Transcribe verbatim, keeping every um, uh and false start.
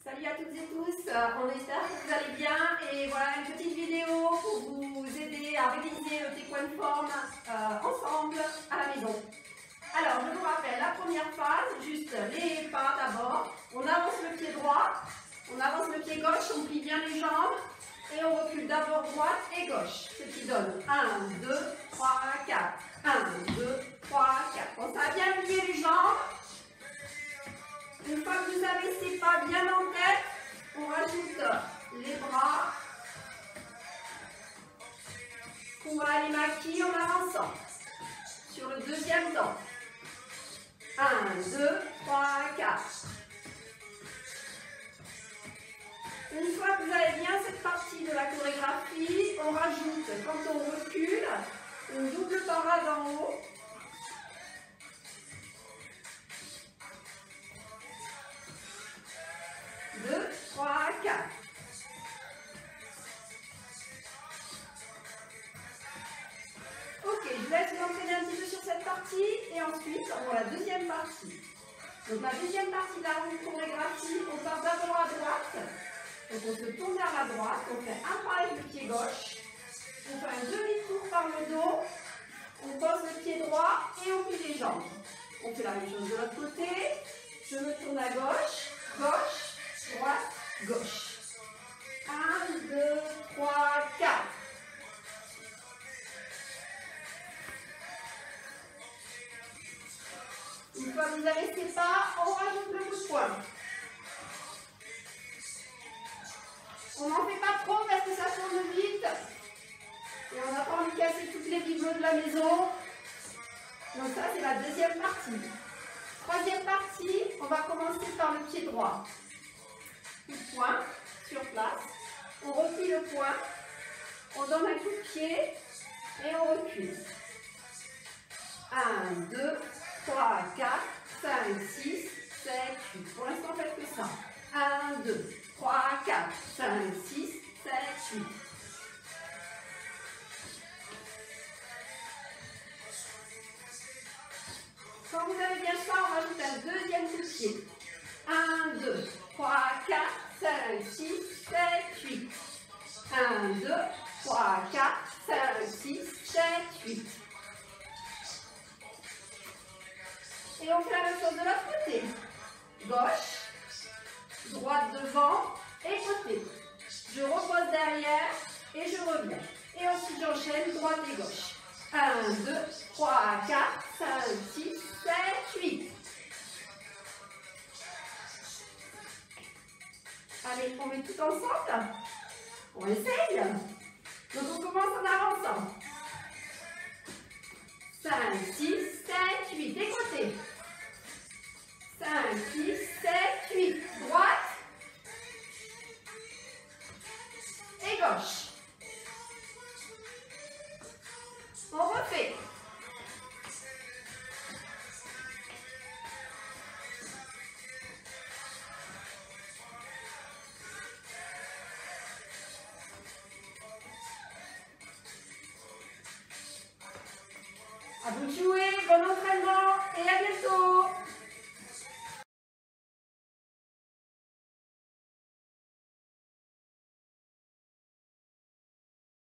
Salut à toutes et tous, on espère que vous allez bien et voilà une petite vidéo pour vous aider à réviser le taekwondo forme euh, ensemble à la maison. Alors je vous rappelle la première phase, juste les pas d'abord, on avance le pied droit, on avance le pied gauche, on plie bien les jambes et on recule d'abord droite et gauche, ce qui donne un, deux, trois, quatre, un, deux, trois, quatre. Quand ça a bien plié les jambes, une fois que vous avez ces pas bien en tête, on rajoute les bras pour aller maquiller en avançant sur le deuxième temps. un, deux, trois, quatre. Une fois que vous avez bien cette partie de la chorégraphie, on rajoute, quand on recule, une double parade en haut. deux, trois, quatre. Ok, je vous laisse vous entraîner un petit peu sur cette partie et ensuite on va la deuxième partie. Donc la deuxième partie de la chorégraphie, on part d'abord à droite. Donc on se tourne vers la droite, on fait un pas avec le pied gauche, on fait un demi-tour par le dos, on pose le pied droit et on plie les jambes. On fait la même chose de l'autre côté, je me tourne à gauche, gauche, droite, gauche. un, deux, trois, quatre. Une fois que vous avez ces pas, on rajoute le coup de poing. On n'en fait pas trop parce que ça tourne vite. Et on n'a pas envie de casser toutes les bibelots de la maison. Donc ça, c'est la deuxième partie. Troisième partie, on va commencer par le pied droit. Coup de poing sur place. On replie le poing. On donne un coup de pied et on recule. un, deux, trois, quatre, cinq, six, sept, huit. Pour l'instant, faites que ça. un, deux, trois, quatre, cinq, six, sept, huit. Quand vous avez bien ça, on rajoute un deuxième coup de pied. un, deux, trois, quatre, cinq, six, sept, huit. un, deux, trois, quatre, cinq, six, sept, huit. Et on fait la même chose de l'autre côté. Gauche, droite devant et côté. Je repose derrière et je reviens. Et ensuite j'enchaîne droite et gauche. un, deux, trois, quatre, cinq, six, sept, huit. Allez, on met tout ensemble. On essaye. Donc on commence en avançant. cinq, six, sept, huit. Des côtés. cinq, six, sept, huit. Droite. Et gauche. On refait. À vous de jouer, bon entraînement et à bientôt.